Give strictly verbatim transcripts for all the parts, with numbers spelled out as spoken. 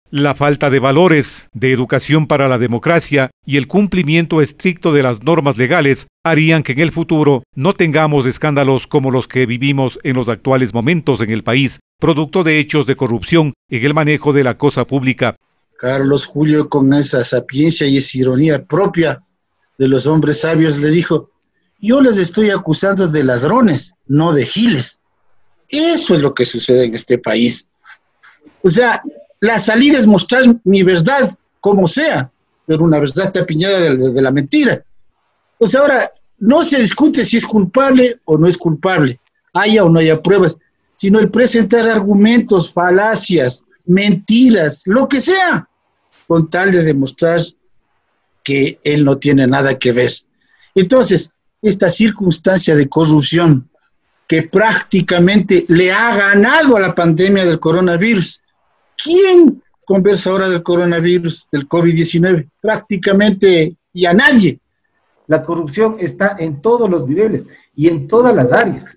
La falta de valores, de educación para la democracia y el cumplimiento estricto de las normas legales harían que en el futuro no tengamos escándalos como los que vivimos en los actuales momentos en el país, producto de hechos de corrupción en el manejo de la cosa pública. Carlos Julio, con esa sapiencia y esa ironía propia de los hombres sabios, le dijo: yo les estoy acusando de ladrones, no de giles. Eso es lo que sucede en este país. O sea, la salida es mostrar mi verdad, como sea, pero una verdad tapiñada de, de, de la mentira. Pues ahora, no se discute si es culpable o no es culpable, haya o no haya pruebas, sino el presentar argumentos, falacias, mentiras, lo que sea, con tal de demostrar que él no tiene nada que ver. Entonces, esta circunstancia de corrupción que prácticamente le ha ganado a la pandemia del coronavirus. ¿Quién conversa ahora del coronavirus, del COVID diecinueve? Prácticamente ya nadie. La corrupción está en todos los niveles y en todas las áreas.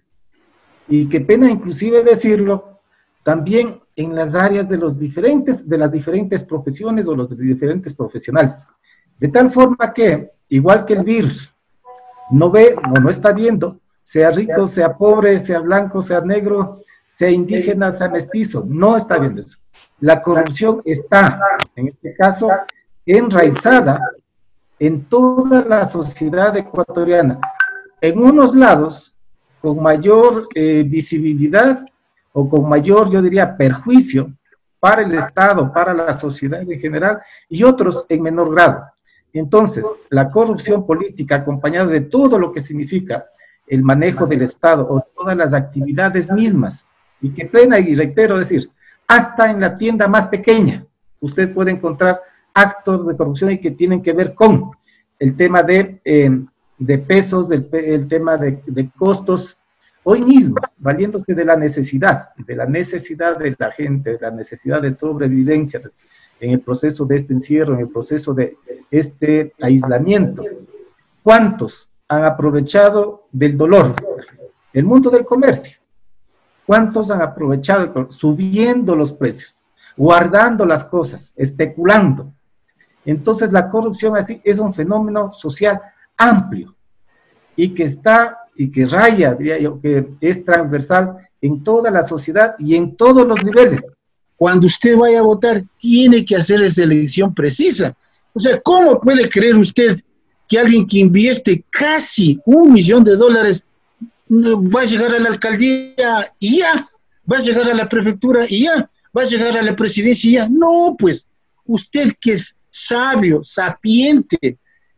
Y qué pena inclusive decirlo, también en las áreas de, los diferentes, de las diferentes profesiones o los diferentes profesionales. De tal forma que, igual que el virus, no ve o no está viendo, sea rico, sea pobre, sea blanco, sea negro, sea indígena, sea mestizo, no está viendo eso. La corrupción está, en este caso, enraizada en toda la sociedad ecuatoriana. En unos lados, con mayor eh, visibilidad o con mayor, yo diría, perjuicio para el Estado, para la sociedad en general, y otros en menor grado. Entonces, la corrupción política, acompañada de todo lo que significa el manejo del Estado o todas las actividades mismas, y que plena, y reitero decir, hasta en la tienda más pequeña, usted puede encontrar actos de corrupción y que tienen que ver con el tema de, eh, de pesos, el, el tema de, de costos, hoy mismo, valiéndose de la necesidad, de la necesidad de la gente, de la necesidad de sobrevivencia en el proceso de este encierro, en el proceso de este aislamiento. ¿Cuántos han aprovechado del dolor? El mundo del comercio. ¿Cuántos han aprovechado subiendo los precios, guardando las cosas, especulando? Entonces la corrupción así es un fenómeno social amplio y que está y que raya, diría yo, que es transversal en toda la sociedad y en todos los niveles. Cuando usted vaya a votar, tiene que hacer esa elección precisa. O sea, ¿cómo puede creer usted que alguien que invierte casi un millón de dólares va a llegar a la alcaldía y ya, va a llegar a la prefectura y ya, va a llegar a la presidencia y ya? No, pues, usted que es sabio, sapiente,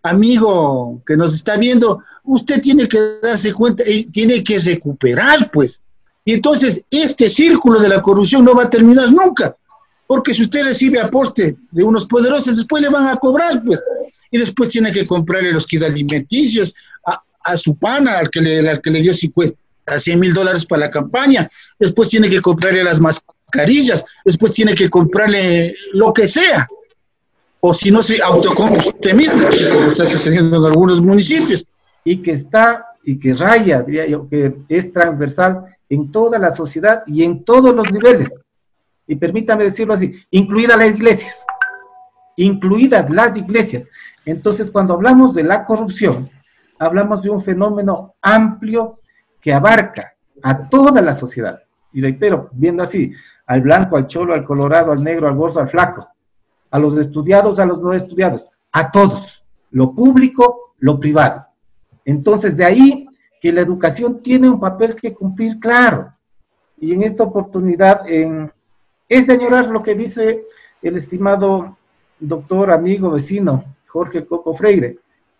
amigo que nos está viendo, usted tiene que darse cuenta y tiene que recuperar, pues. Y entonces, este círculo de la corrupción no va a terminar nunca, porque si usted recibe aporte de unos poderosos, después le van a cobrar, pues, y después tiene que comprarle los kits alimenticios a, a su pana, al que le, al que le dio cincuenta, a cien mil dólares para la campaña, después tiene que comprarle las mascarillas, después tiene que comprarle lo que sea, o si no se autocompra usted mismo, como está sucediendo en algunos municipios. Y que está, y que raya, diría yo, que es transversal en toda la sociedad y en todos los niveles. Y permítame decirlo así, incluidas las iglesias, incluidas las iglesias. Entonces, cuando hablamos de la corrupción, hablamos de un fenómeno amplio que abarca a toda la sociedad. Y reitero, viendo así, al blanco, al cholo, al colorado, al negro, al gordo, al flaco, a los estudiados, a los no estudiados, a todos, lo público, lo privado. Entonces, de ahí que la educación tiene un papel que cumplir, claro. Y en esta oportunidad, en, es de añorar lo que dice el estimado doctor, amigo, vecino, Jorge Coco Freire.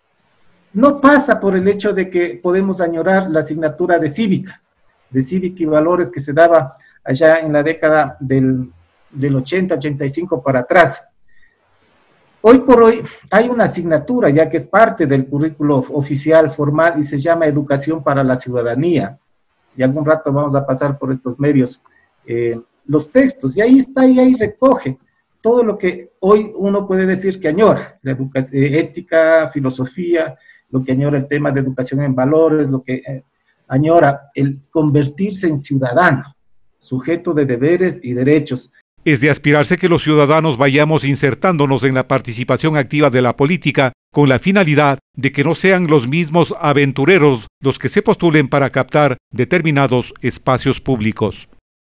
No pasa por el hecho de que podemos añorar la asignatura de cívica, de cívica y valores que se daba allá en la década del, del ochenta, ochenta y cinco para atrás. Hoy por hoy hay una asignatura ya que es parte del currículo oficial formal y se llama Educación para la Ciudadanía. Y algún rato vamos a pasar por estos medios eh, los textos. Y ahí está y ahí recoge todo lo que hoy uno puede decir que añora. La educación, eh, ética, filosofía, lo que añora el tema de educación en valores, lo que eh, añora el convertirse en ciudadano, sujeto de deberes y derechos. Es de aspirarse que los ciudadanos vayamos insertándonos en la participación activa de la política con la finalidad de que no sean los mismos aventureros los que se postulen para captar determinados espacios públicos.